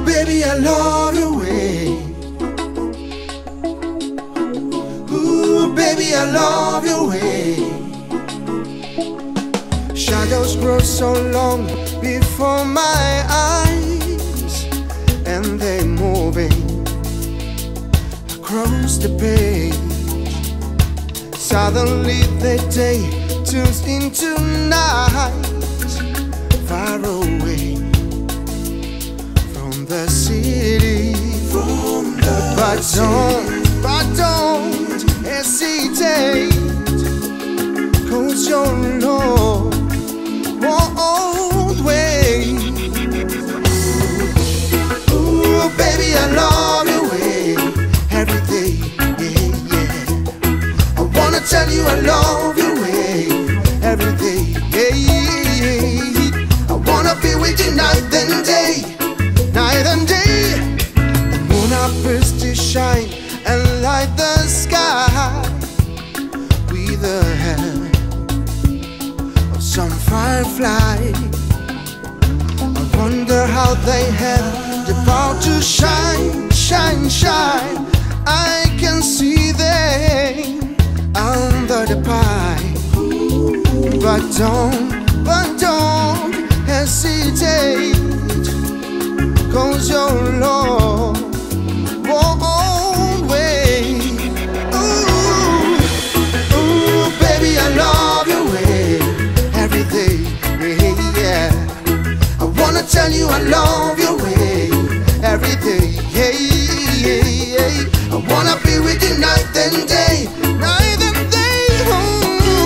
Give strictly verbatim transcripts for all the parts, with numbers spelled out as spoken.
baby, I love your way. Ooh, baby, I love your way. Shadows grow so long before my eyes, and they're moving across the page. Suddenly the day turns into night, far away from the city. From the but don't, but don't hesitate, 'cause your love won't wait. Ooh, baby, I love your way every day, yeah, yeah. I wanna tell you I love your way every day, yeah, yeah. I wanna be with you night and day, night and day. The moon appears to shine and light the sky with the help of some firefly. I wonder how they have the power to shine, shine, shine. I can see them under the pine. But don't, but don't hesitate, 'cause your love won't wait. Ooh, ooh, baby, I love your way every day, yeah, yeah. I wanna tell you I love your way every day, yeah, yeah, yeah. I wanna be with you night and day, night and day. Ooh.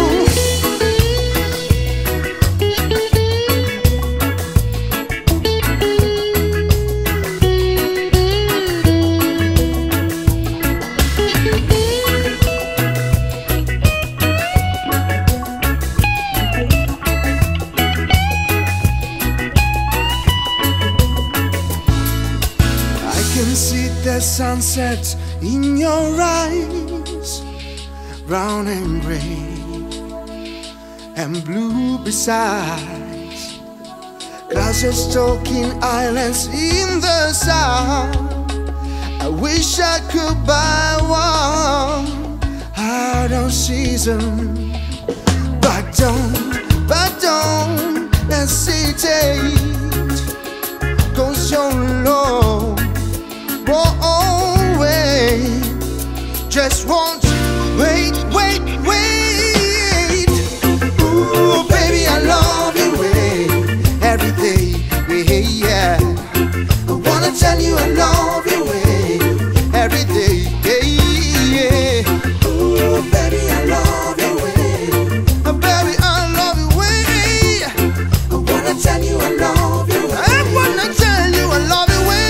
I can see the sunset in your eyes, brown and gray and blue besides. Clouds stalking islands in the sun. I wish I could buy one out of season. But don't, but don't hesitate, 'cause your love won't wait. Just won't wait, wait, wait. Ooh, baby, I love your way every day, yeah, yeah. I wanna tell you I love your way every day, yeah, yeah. Ooh, baby, I love your way. Oh, baby, I love your way. I wanna tell you I love your way. I wanna tell you I love your way.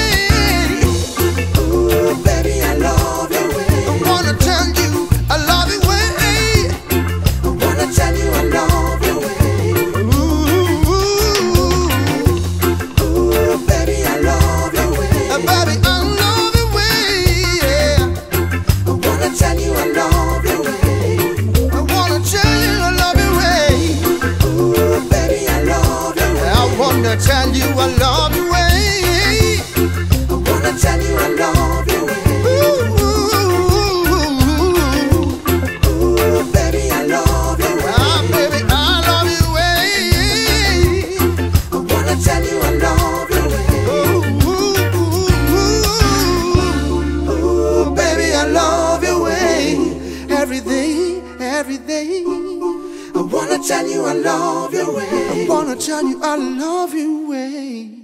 Tell you I love your way. I wanna tell you I love your way. Ooh, ooh, baby, I love your way. Ah, baby, I love your way. I wanna tell you I love your way. Ooh, ooh, ooh, baby, I love your way every day, every day. I wanna tell you I love your way. I wanna tell you I love your way.